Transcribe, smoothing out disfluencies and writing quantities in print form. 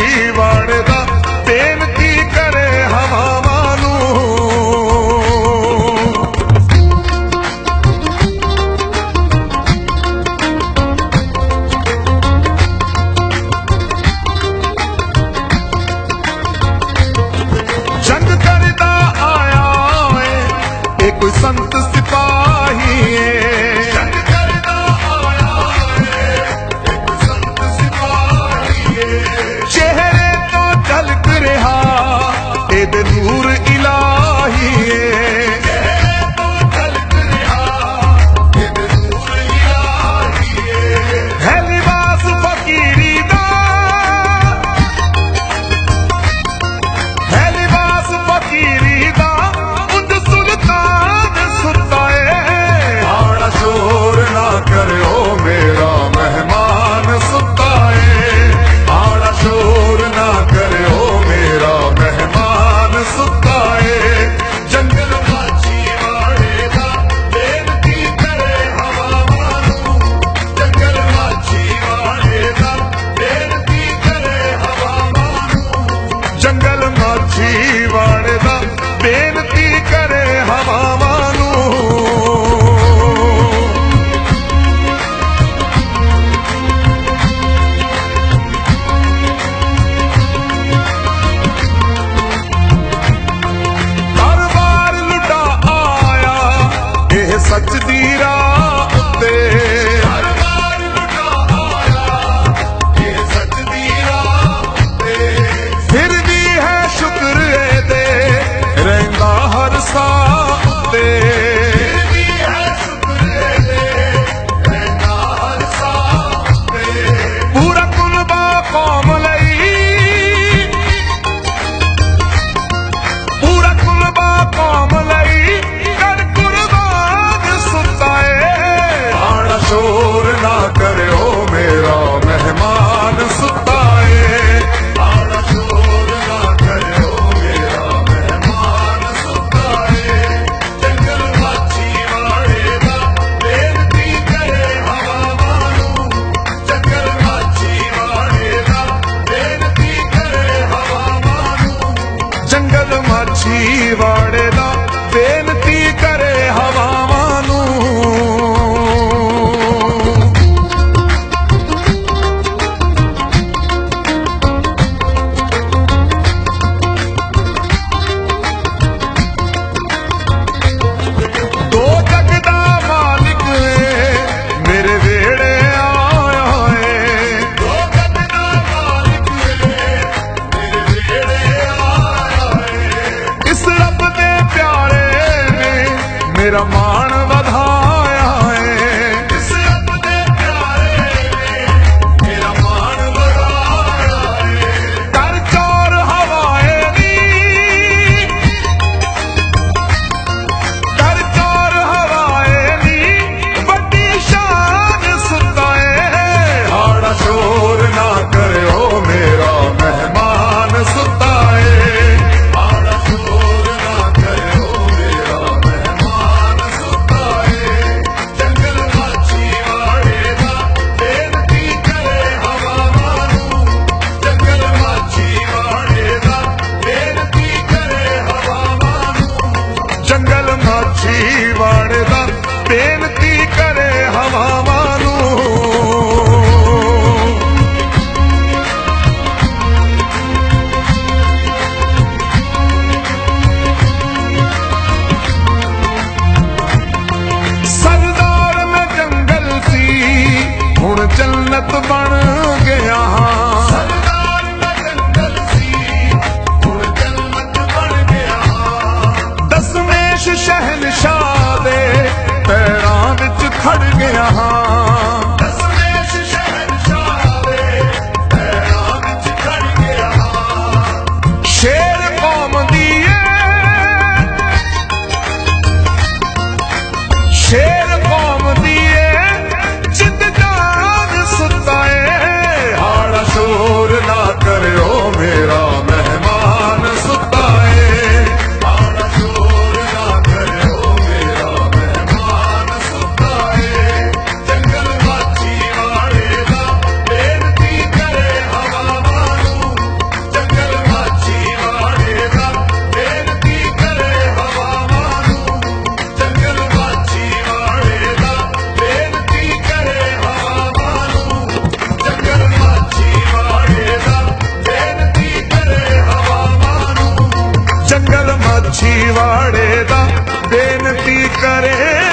ਵਾੜਦਾ ਬੇਨਤੀ ਕਰੇ ਹਵਾਵਾਂ ਨੂੰ। ਜੰਗ ਕਰਦਾ ਆਇਆ ਏ ਇਹ ਕੋਈ ਸੰਤ ਸਿਪਾਹੀ ਏ। ਜੰਗ ਕਰਦਾ ਆਇਆ ਏ ਇਹ ਕੋਈ ਸੰਤ ਸਿਪਾਹੀ ਏ। ਚਿਹਰੇ ਤੋਂ ਝਲਕ ਰਿਹਾ ਇਹਦੇ ਨੂਰ ਇਲਾਹੀ ਏ। ਚਿਹਰੇ ਤੋਂ ਝਲਕ ਰਿਹਾ ਇਹਦੇ ਨੂਰ ਇਲਾਹੀ ਏ। ਹੈ ਲਿਬਾਸ ਫਕੀਰੀ ਦਾ, ਹੈ ਲਿਬਾਸ ਫਕੀਰੀ ਦਾ, ਉਦ ਸੁਲਤਾਨ ਸੁੱਤਾ ਏ। ਆੜਾ ਸ਼ੋਰ ਨਾ ਕਰਿਓ ਮੇਰਾ ਮਹਿਮਾਨ ਸੁੱਤਾ ਏ। ਆੜਾ ਸ਼ੋਰ ਨਾ ਕਰਿਓ ਮੇਰਾ ਮਹਿਮਾਨ ਸੁੱਤਾ ਏ। ਜੰਗਲ ਮਾਝੀ ਵਾੜੇ ਦਾ ਬੇਨਤੀ ਕਰੇ ਹਵਾਵਾਂ ਨੂੰ। ਜੰਗਲ ਮਾਝੀ ਵਾੜੇ ਦਾ ਬੇਨਤੀ ਕਰੇ ਹਵਾਵਾਂ ਨੂੰ। ਜੰਗਲ ਮਾਝੀ ਵਾੜੇ ਦਾ ਬੇਨਤੀ ਕਰੇ ਹਵਾਵਾਂ ਨੂੰ। ਦਰਬਾਰ ਲੁਟਾ ਆਇਆ ਇਹ ਸੱਚ ਦੀ ਰਾਹ ਉੱਤੇ। ਦਰਬਾਰ ਲੁਟਾ ਆਇਆ ਇਹ ਸੱਚ ਦੀ ਰਾਹ ਉੱਤੇ। ਫਿਰਦੀ ਹੈ ਸ਼ੁਕਰ ਇਹਦੇ ਰਹਿੰਦਾ ਹਰ ਸਾਹ ਉੱਤੇ। ਫਿਰਦੀ ਹੈ ਸ਼ੁਕਰ ਇਹਦੇ ਰਹਿੰਦਾ ਹਰ ਸਾਹ ਉੱਤੇ। ਪੂਰਾ ਕੁਲਬਾ ਕੌਮ ਲਈ, ਪੂਰਾ ਕੁਲਬਾ ਕੌਮ ਲਈ ਕਰ ਕੁਰਬਾਨ ਸੁੱਤਾ ਏ। ਆੜਾ ਸ਼ੋਰ ਨਾ ਕਰਿਓ ਮੇਰਾ ਮਹਿਮਾਨ ਸੁੱਤਾ ਏ। ਆੜਾ ਸ਼ੋਰ ਨਾ ਕਰਿਓ ਮੇਰਾ ਮਹਿਮਾਨ ਸੁੱਤਾ ਏ। ਜੰਗਲ ਮਾਝੀ ਵਾੜੇ ਦਾ ਬੇਨਤੀ ਕਰੇ ਹਵਾਵਾਂ ਨੂੰ। ਜੰਗਲ ਮਾਝੀ ਵਾੜੇ ਦਾ ਬੇਨਤੀ ਕਰੇ ਹਵਾਵਾਂ ਨੂੰ। ਜੰਗਲ ਮਾਝੀ ਵਾੜੇ ਦਾ ਬੇਨਤੀ ਕਰੇ ਹਵਾਵਾਂ ਨੂੰ। ਦੋ ਜਗ ਦਾ ਮਾਲਿਕ ਏ ਮੇਰੇ ਵੇੜੇ ਆਇਆ ਏ। ਦੋ ਜਗ ਦਾ ਮਾਲਿਕ ਏ ਮੇਰੇ ਵੇੜੇ ਆਇਆ ਏ। ਇਸ ਰੱਬ ਦੇ ਪਿਆਰੇ ਨੇ ਮੇਰਾ ਮਾਣ ਵਧਾਇਆ ਏ। ਇਸ ਰੱਬ ਦੇ ਪਿਆਰੇ ਨੇ ਮੇਰਾ ਮਾਣ ਵਧਾਇਆ ਏ। ਕਰ ਚੋਰ ਹਵਾਏ ਦੀ, ਕਰ ਚੋਰ ਹਵਾਏ ਦੀ ਵੱਡੀ ਸ਼ਾਨ ਸੁੱਤਾ ਏ। ਆੜਾ ਸ਼ੋਰ ਨਾ ਕਰਿਓ ਮੇਰਾ ਮਹਿਮਾਨ ਸੁੱਤਾ ਏ। ਆੜਾ ਸ਼ੋਰ ਨਾ ਕਰਿਓ ਮੇਰਾ ਮਹਿਮਾਨ ਸੁੱਤਾ ਮਾਛੀਵਾੜੇ ਦਾ ਬੇਨਤੀ ਕਰੇ